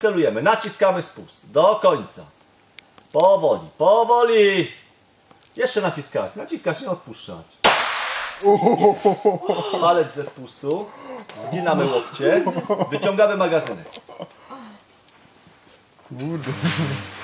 celujemy. Naciskamy spust. Do końca. Powoli, powoli. Jeszcze naciskać. Naciskać, nie odpuszczać. Palec ze spustu. Zginamy łokcie. Wyciągamy magazynek. Kurde.